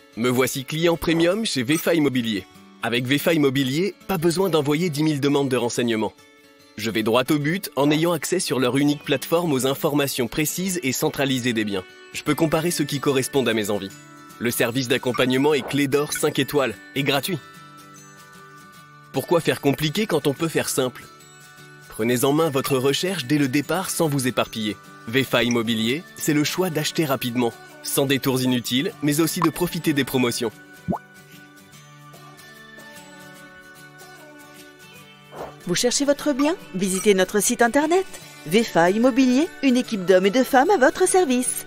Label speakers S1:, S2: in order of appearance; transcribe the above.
S1: Me voici client premium chez VEFA Immobilier. Avec VEFA Immobilier, pas besoin d'envoyer 10 000 demandes de renseignements. Je vais droit au but en ayant accès sur leur unique plateforme aux informations précises et centralisées des biens. Je peux comparer ceux qui correspondent à mes envies. Le service d'accompagnement est clé d'or 5 étoiles et gratuit. Pourquoi faire compliqué quand on peut faire simple? Prenez en main votre recherche dès le départ sans vous éparpiller. VEFA Immobilier, c'est le choix d'acheter rapidement, sans détours inutiles, mais aussi de profiter des promotions.
S2: Vous cherchez votre bien? Visitez notre site internet. VEFA Immobilier, une équipe d'hommes et de femmes à votre service.